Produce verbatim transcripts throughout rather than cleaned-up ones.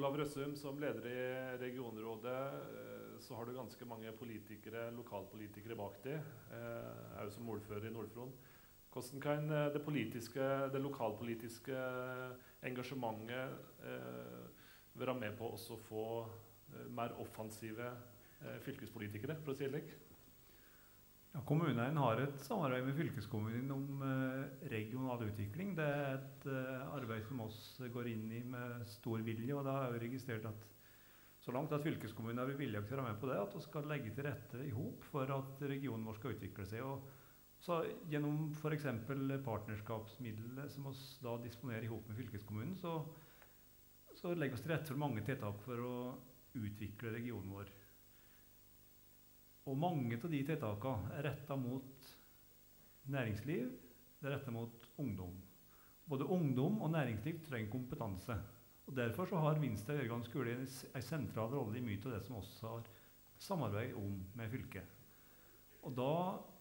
Olav Røssum, som leder i regionrådet, så har du ganske mange politikere, lokalpolitikere bak deg, er jo som ordfører i Nord-Fron. Hvordan kan det, politiske, det lokalpolitiske engasjementet eh, være med på å få eh, mer offensive eh, fylkespolitikere, for å si det slik? Ja, kommunen har et samarbeid med fylkeskommunen om eh, regional utvikling. Det er et eh, arbeid som oss går inn i med stor vilje, og da har jeg registrert at så langt at fylkeskommunen er villig til å være med på det, at vi skal legge til rette i hop for at regionen vår skal utvikle seg. Og så gjennom for eksempel partnerskapsmidler som vi da disponerer i hop med fylkeskommunen, så, så legger vi til rette for mange tiltak for å utvikle regionen vår. Og mange av de tiltakene er rettet mot næringsliv, det er rettet mot ungdom. Både ungdom og næringsliv trenger kompetanse. Og derfor så har Vinstra videregående skole en, en sentral rolle i mye av det som også har samarbeid om med fylket. Og da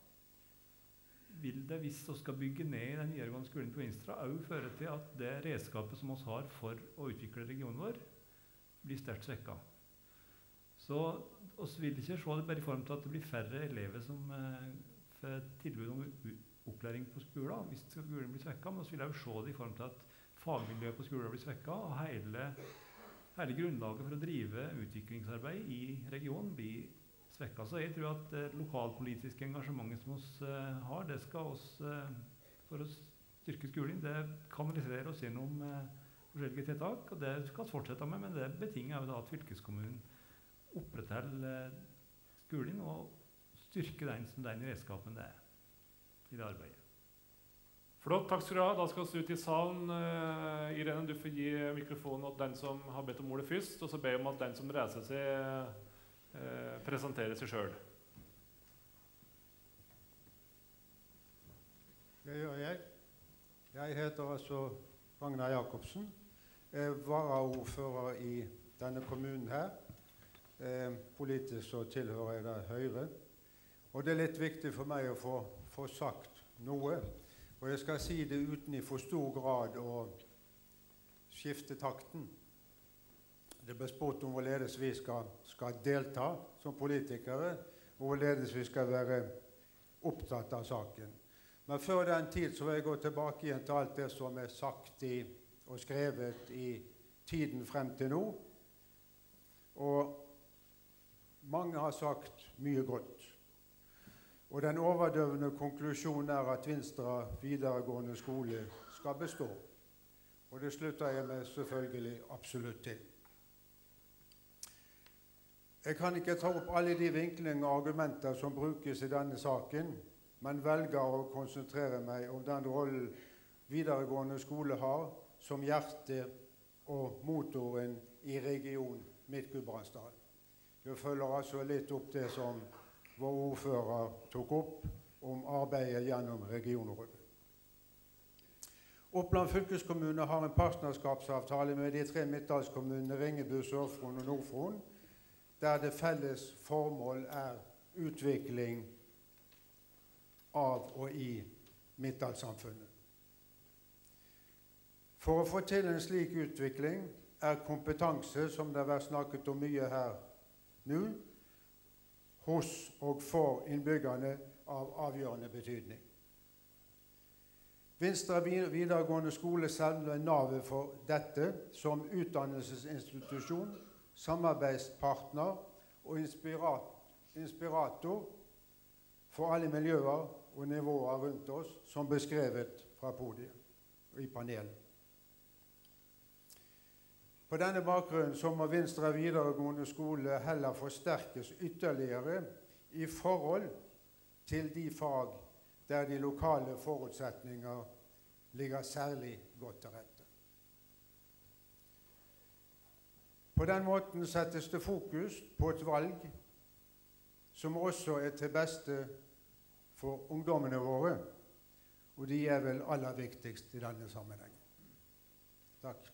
vil det, hvis vi skal bygge ned den videregående skolen på Vinstra, også føre til at det redskapet som vi har for å utvikle regionen vår, blir sterkt svekket. Så vi vil ikke se det bare i form til at det blir færre elever som eh, får tilbud om opplæring på skolen, hvis skolen blir svekket, men vi vil også se det i form til at fagmiljøet på skolen blir svekket, og hele, hele grunnlaget for å drive utviklingsarbeid i regionen blir svekket. Så jeg tror at det lokalpolitiske engasjementet som vi uh, har, det skal oss, uh, for å styrke skolen, det kanaliserer oss gjennom uh, forskjellige tiltak, og det skal vi fortsette med, men det betinger jo da at fylkeskommunen opprettholder uh, skolen og styrker den som den redskapen det er i det arbeidet. Flott, takk skal du ha. Da skal vi ut i salen. Uh, Irene, du får gi mikrofonen til den som har bedt om ordet først, og så ber jeg om at den som reiser seg, uh, presenterer seg selv. Det gjør jeg. Jeg heter altså Ragnar Jakobsen. Jeg er varaordfører i denne kommunen her. Eh, politisk så tilhører jeg da Høyre. Og det er litt viktig for meg å få, få sagt noe. Og jeg skal si det uten i for stor grad å skifte takten. Det ble spurt om hvorledes vi skal, skal delta som politikere, og hvorledes vi skal være opptatt av saken. Men før den tid så vil jeg gå tilbake igjen til alt det som er sagt i, og skrevet i tiden frem til nå. Og mange har sagt mye godt. Og den overdøvende konklusjonen er at Vinstra videregående skole skal bestå. Og det slutter jeg med selvfølgelig absolutt til. Jeg kan ikke ta opp alle de vinklinger og argumenter som brukes i denne saken, men velger å konsentrere meg om den rollen videregående skole har som hjerte og motoren i region Midt-Gudbrandsdalen. Jeg følger altså litt opp det som vår ordfører tok opp om arbeidet gjennom regionrådet. Oppland fylkeskommune har en partnerskapsavtale med de tre midtdalskommunene Ringebu, Sør-Fron og Nord-Fron, der det felles formål er utvikling av og i Midtdalssamfunnet. For å få til en slik utvikling er kompetanse, som det har vært snakket om mye her nå, hos og for innbyggerne av avgjørende betydning. Vinstra videregående skole selger navet for dette som utdannelsesinstitusjon, samarbeidspartner og inspirat, inspirator for alle miljøer og nivåer rundt oss, som beskrevet fra podiet og i panelet. På denne bakgrunnen så må Vinstra videregående skole heller forsterkes ytterligere i forhold til de fag der de lokale forutsetninger ligger særlig godt til rette. På den måten settes det fokus på et valg som også er til beste for ungdommene våre, og de er vel aller viktigst i denne sammenhengen. Takk.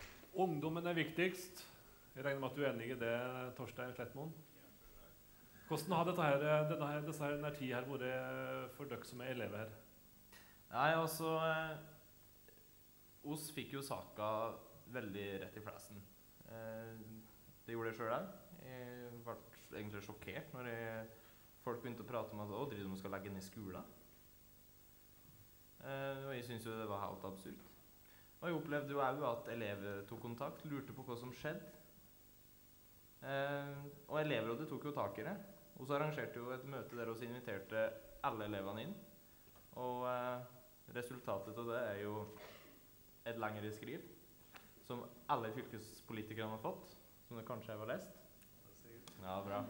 Ungdommen er viktigst. Jeg regner med at du er enig i det, Torstein Slettmoen. Hvordan har dette her, denne, her, disse her, denne tid her vært for dere som er elever her? Nei, altså eh, oss fikk jo saka veldig rett i flesen. Eh, det gjorde jeg selv der. Jeg ble egentlig sjokkert når jeg, folk begynte å prate om at å, driver de skal legge ned skolen. Eh, og jeg synes jo det var helt absurd. Og jeg opplevde jo også at elever tok kontakt, lurte på hva som skjedde. Eh, og elevrådet tok jo tak i det. Og så arrangerte jo et møte der vi inviterte alle elevene inn. Og eh, resultatet av det er jo et lengre skriv, som alle fylkespolitikerne har fått, som det kanskje har lest. Ja, bra.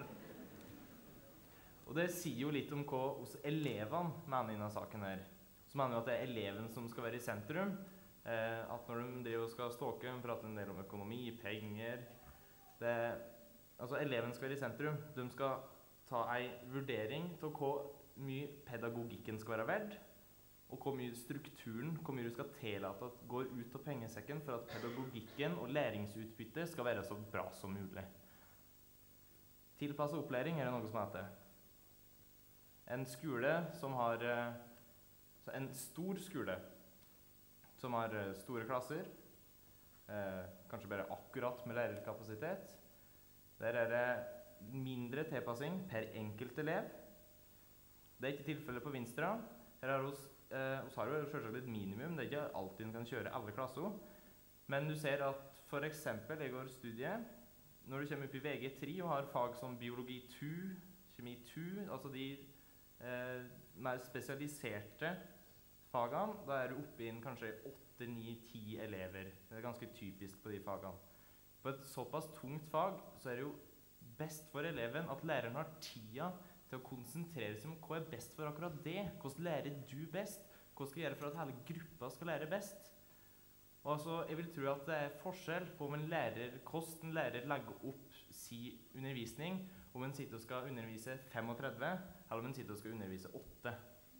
Og det sier jo litt om hva hos elevene mener i denne saken her. Så mener jo at det er eleven som skal være i sentrum. Eh, at når de driver og skal ståke, de prater en del om økonomi, penger. Det, altså eleven skal være i sentrum. De skal ta en vurdering til hvor mye pedagogikken skal være verd, og hvor mye strukturen, hvor mye du skal tillate at går ut av pengesekken for at pedagogikken og læringsutbyttet skal være så bra som mulig. Tilpasset opplæring er det noe som heter. En skole som har, en stor skole som har store klasser, eh, kanskje bare akkurat med lærerkapasitet. Der er det mindre tilpassing per enkelt elev. Det er ikke tilfellet på Vinstra. Her har vi eh, har jo selvsagt et minimum, det er ikke alltid en kan kjøre alle klasser. Men du ser at for eksempel, jeg går studie, når du kommer opp i V G tre og har fag som biologi to, kjemi to, altså de eh, mer spesialiserte fagene, da er du oppe i en kanskje åtte, ni, ti elever. Det er ganske typisk på de fagene. På et såpass tungt fag så er det jo best for eleven at læreren har tida til å konsentrere seg om hva er best for akkurat det. Hvordan lærer du best? Hva skal jeg gjøre for at hele gruppa skal lære best? Og altså, jeg vil tro at det er forskjell på om en lærer, hvordan en lærer legger opp si undervisning, om en sitter og skal undervise femogtredve, eller om en sitter og skal undervise åtte.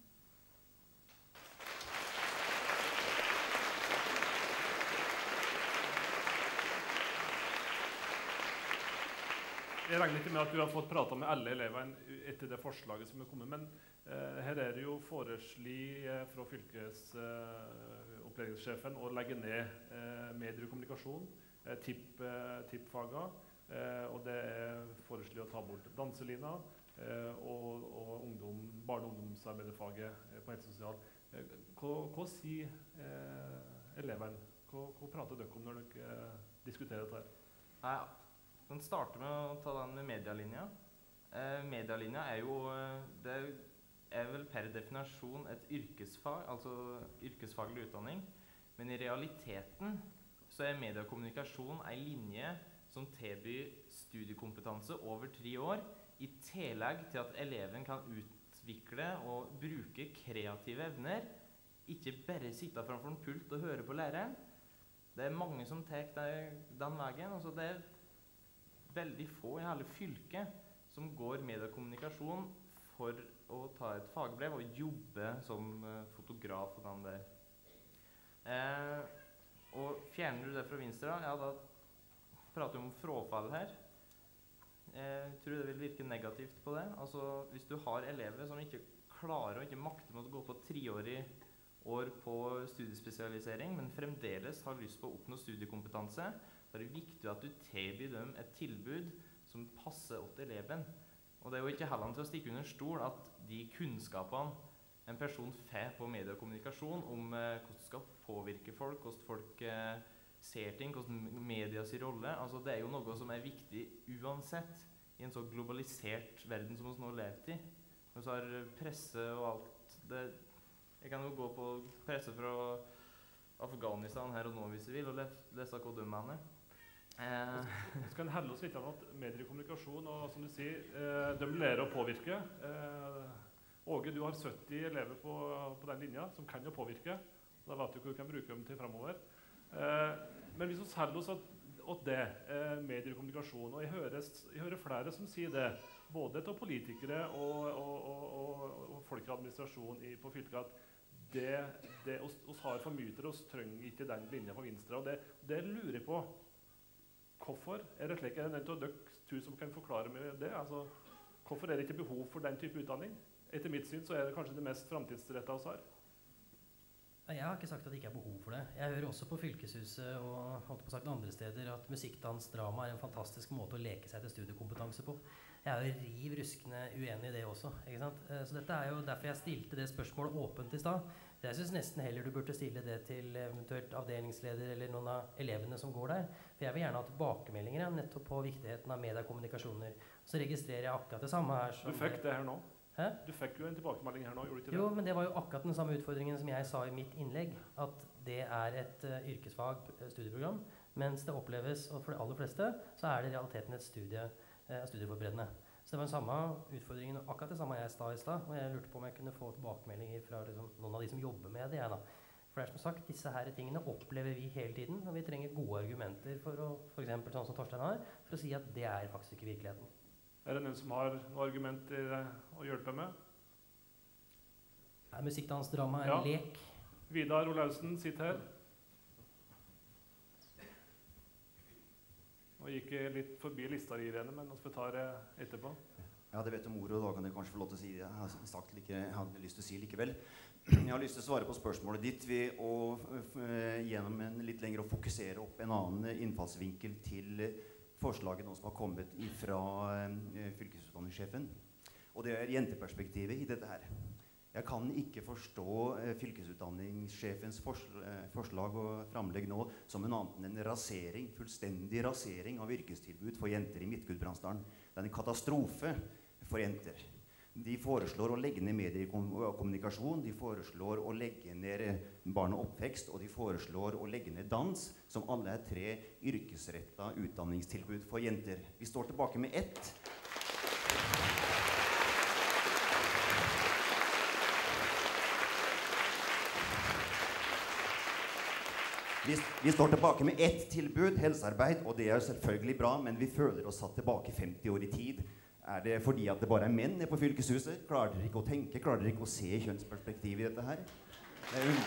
Jeg regner ikke med at du har fått prate med alle elevene etter det forslaget som er kommet, men eh, her er det jo foreslått eh, fra fylkesopplæringssjefen eh, å legge ned eh, medier og kommunikasjon, eh, tipp, eh, tippfaget, eh, og det er foreslått å ta bort danselina eh, og, og ungdom, barne- og ungdomsarbeiderfaget eh, på helsesosial. Eh, hva, hva sier eh, elevene? Hva, hva prater dere om når dere eh, diskuterer dette her? Nei, kan starte med å ta den med medialinja. Eh, medialinja er jo, det er vel per definasjon et yrkesfag, altså yrkesfaglig utdanning. Men i realiteten så er media og kommunikasjon en linje som tilbyr studiekompetanse over tre år, i tillegg til at eleven kan utvikle og bruke kreative evner, ikke bare sitte framfor en pult og høre på læreren. Det er mange som tar den veien. Altså det er veldig få i hele fylket som går media og kommunikasjon for å ta et fagbrev og jobbe som uh, fotograf og den der. Eh, og fjerner du det fra Vinstra, ja da prater vi om frafall her. Jeg tror det vil virke negativt på det. Altså hvis du har elever som ikke klarer og ikke makter med å gå på treårig år på studiespesialisering, men fremdeles har lyst på å oppnå studiekompetanse, så er det viktig at du tilbyr dem et tilbud som passer til eleven. Og det er jo ikke heller til å stikke under stol at de kunnskapene en person får på media og kommunikasjon om eh, hvordan det skal påvirke folk, hvordan folk eh, ser ting, hvordan media sin rolle, altså det er jo noe som er viktig uansett i en så globalisert verden som vi nå lever i. Og så har presse og alt det. Jeg kan jo gå på presse fra Afghanistan her og nå hvis jeg vil, og lese hva de mener. Eh. Vi skal helle oss litt av at medier og kommunikasjon, og som du sier, eh, de lærer å påvirke. Eh, Åge, du har sytti elever på, på den linja som kan jo påvirke. Da vet du hva du kan bruke dem til fremover. Eh, men hvis vi heller oss åt det, eh, medier og kommunikasjon, og jeg hører, jeg hører flere som sier det, både til politikere og, og, og, og, og folk i administrasjon i, på fylket, at det, det oss, oss har for mye til oss trenger ikke den linja på Vinstra, og det, det lurer jeg på. Hvorfor? Er det slik? Er det en av dere to som kan forklare meg det? Altså, Hvorfor er det ikke behov for den type utdanning? Etter mitt syn så er det kanskje det mest framtidsrettet vi har. Jeg har ikke sagt at det ikke er behov for det. Jeg hører også på Fylkeshuset og holdt på sagt andre steder at musikk, dans, drama er en fantastisk måte å leke seg til studiekompetanse på. Jeg er jo riv ruskende uenig i det også, ikke sant? Så dette er jo derfor jeg stilte det spørsmålet åpent i stad. Jeg synes nesten heller du burde stille det til eventuelt avdelingsleder eller noen av elevene som går der. For jeg vil gjerne ha tilbakemeldinger nettopp på viktigheten av mediekommunikasjoner. Så registrerer jeg akkurat det samme her. Du fikk det her nå? Hæ? Du fikk jo en tilbakemelding her nå, gjorde du ikke det? Jo, men det var jo akkurat den samme utfordringen som jeg sa i mitt innlegg, at det er et uh, yrkesfag studieprogram, mens det oppleves, og for de aller fleste, så er det i realiteten et studie, uh, studieforberedende. Så det var den samme utfordringen, akkurat det samme jeg sa i stad, og jeg lurte på om jeg kunne få tilbakemeldinger fra liksom, noen av de som jobber med det. Jeg, da. For det er som sagt, disse her tingene opplever vi hele tiden, og vi trenger gode argumenter for å, for eksempel sånn som Torstein har, for å si at det er faktisk ikke virkeligheten. Er det noen som har noen argumenter å hjelpe med? Er musikk, dans, drama en ja. lek? Vidar Olausen sitter her. Nå gikk jeg litt forbi lista i Irene, men vi får ta det etterpå. Ja, det vet om ordet, og da kan jeg kanskje få lov til å si det. Jeg har sagt like, jeg hadde lyst til å si likevel. Jeg har lyst til å svare på spørsmålet ditt ved å uh, gjennom en litt lenger å fokusere opp en annen innfallsvinkel til uh, forslaget nå som har kommet fra uh, fylkesutdanningssjefen. Og det er jenteperspektivet i dette her. Jeg kan ikke forstå uh, fylkesutdanningssjefens forsl uh, forslag og framlegg nå som en annen enn en rasering, fullstendig rasering av yrkestilbud for jenter i Midt-Gudbrandsdalen. Det er en katastrofe for jenter. De foreslår å legge ned mediekommunikasjon, de foreslår å legge ned barn og oppvekst, og de foreslår å legge ned dans, som alle er tre yrkesrettet utdanningstilbud for jenter. Vi står tilbake med ett. Vi, vi står tilbake med ett tilbud, helsearbeid, og det er selvfølgelig bra, men vi føler oss satt tilbake femti år i tid. Er det fordi at det bare er menn på fylkeshuset? Klarer dere ikke å tenke? Klarer dere ikke å se kjønnsperspektiv i dette her? Det er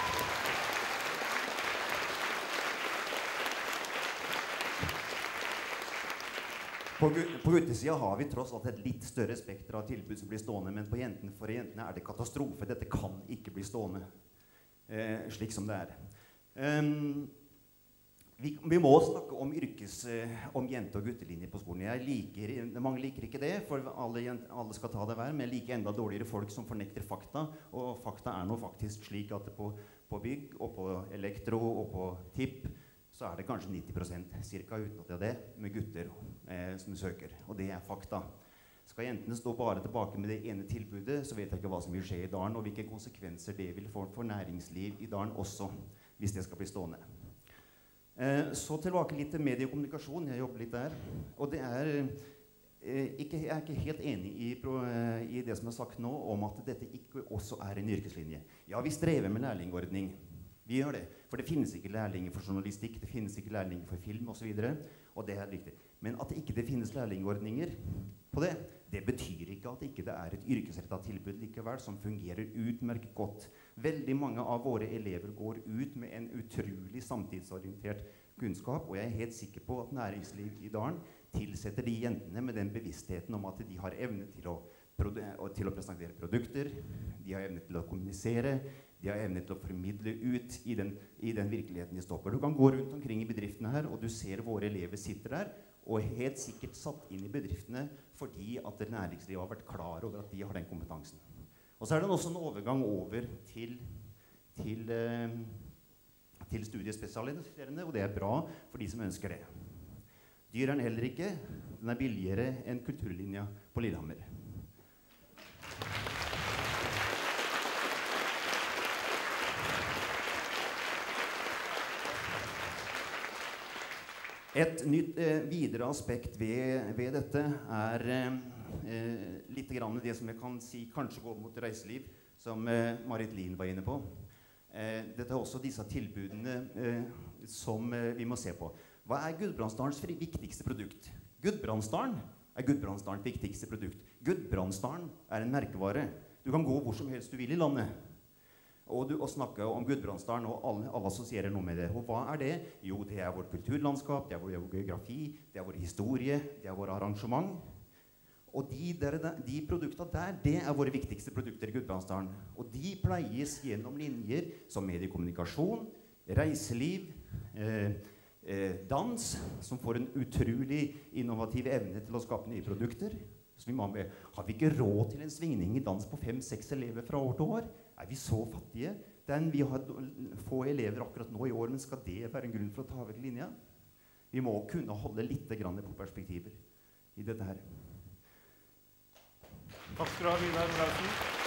på, på guttesida har vi tross alt et litt større spekter av tilbud som blir stående, men på jentene, for jentene er det katastrofe. Dette kan ikke bli stående eh, slik som det er. Um, Vi, vi må snakke om, yrkes, eh, om jente- og guttelinjer på skolen. Jeg liker, mange liker ikke det, for alle, alle skal ta det hver, men jeg liker enda dårligere folk som fornekter fakta. Og fakta er nå faktisk slik at på, på bygg og på elektro og på tipp så er det kanskje nitti prosent cirka uten at det er det med gutter eh, som søker. Og det er fakta. Skal jentene stå bare tilbake med det ene tilbudet, så vet jeg ikke hva som vil skje i dalen, og hvilke konsekvenser det vil få for næringsliv i dalen også, hvis det skal bli stående. Eh, så tilbake litt til mediekommunikasjon. Jeg jobber litt der. Og det er, eh, ikke, jeg er ikke helt enig i, pro, eh, i det som er sagt nå, om at dette ikke også er en yrkeslinje. Ja, vi strever med lærlingordning. Vi gjør det. For det finnes ikke lærlinger for journalistikk, det finnes ikke lærlinger for film og så videre. Og det er riktig. Men at det ikke det finnes lærlingordninger på det, det betyr ikke at det ikke er et yrkesrettet tilbud likevel som fungerer utmerket godt. Veldig mange av våre elever går ut med en utrolig samtidsorientert kunnskap, og jeg er helt sikker på at næringsliv i dalen tilsetter de jentene med den bevisstheten om at de har evne til å, til å presentere produkter, de har evne til å kommunisere, de har evne til å formidle ut i den, i den virkeligheten de står på. Du kan gå rundt omkring i bedriftene her, og du ser våre elever sitter der, og helt sikkert satt inn i bedriftene fordi at næringslivet har vært klar over at de har den kompetansen. Og så er det også en overgang over til, til, eh, til studiespesialiserende, og det er bra for de som ønsker det. Dyr er den heller ikke. Den er billigere enn kulturlinja på Lillehammer. Et nytt eh, videre aspekt ved, ved dette er eh, litt grann det som jeg kan si kanskje går mot reiseliv, som eh, Marit Lien var inne på. Eh, dette er også disse tilbudene eh, som eh, vi må se på. Hva er Gudbrandsdalens viktigste produkt? Gudbrandsdalen er Gudbrandsdalens viktigste produkt. Gudbrandsdalen er en merkevare. Du kan gå hvor som helst du vil i landet. Og, du, og snakke om Gudbrandsdalen, og alle, alle assosierer noe med det. Og hva er det? Jo, det er vårt kulturlandskap, det er vår geografi, det er vår historie, det er vår arrangement. Og de, der, de produktene der, det er våre viktigste produkter i Gudbrandsdalen. Og de pleies gjennom linjer som mediekommunikasjon, reiseliv, eh, eh, dans, som får en utrolig innovativ evne til å skape nye produkter. Så vi må med, har vi ikke råd til en svingning i dans på fem-seks elever fra år til år? Er vi så fattige? Den vi har få elever akkurat nå i år, men skal det være en grunn for å ta vekk linja? Vi må kunne holde litt grann på perspektiver i dette her. Takk skal du ha, Vidar Brausen.